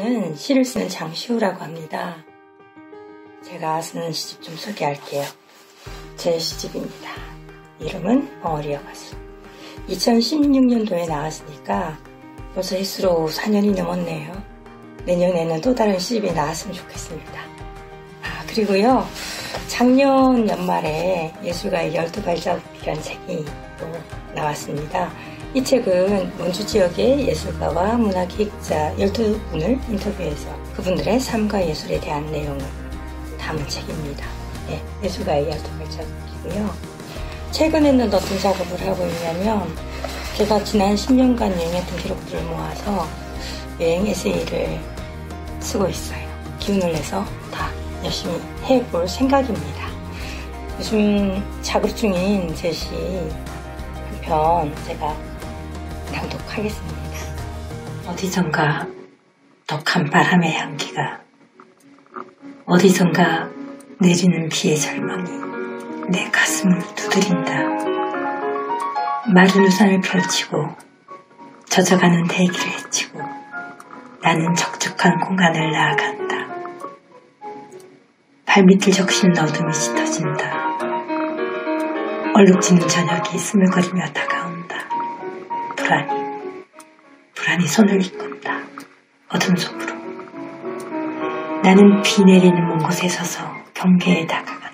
저는 시를 쓰는 장시우라고 합니다. 제가 쓰는 시집 좀 소개할게요. 제 시집입니다. 이름은 벙어리와 가수. 2016년도에 나왔으니까 벌써 횟수로 4년이 넘었네요. 내년에는 또 다른 시집이 나왔으면 좋겠습니다. 그리고요, 작년 연말에 예술가의 12발자국이라는 책이 또 나왔습니다. 이 책은 원주 지역의 예술가와 문화기획자 12분을 인터뷰해서 그분들의 삶과 예술에 대한 내용을 담은 책입니다. 네, 예술가의 12발자국이고요. 최근에는 어떤 작업을 하고 있냐면, 제가 지난 10년간 여행했던 기록들을 모아서 여행 에세이를 쓰고 있어요. 기운을 내서 다 열심히 해볼 생각입니다. 요즘 작업 중인 제 시 한 편 제가 낭독하겠습니다. 어디선가 독한 바람의 향기가, 어디선가 내리는 비의 절망이 내 가슴을 두드린다. 마른 우산을 펼치고 젖어가는 대기를 헤치고 나는 적적한 공간을 나아간다. 발밑을 적신 어둠이 짙어진다. 얼룩지는 저녁이 스물거리며 다가온다. 불안이 손을 이끈다. 어둠 속으로. 나는 비 내리는 먼 곳에 서서 경계에 다가간다.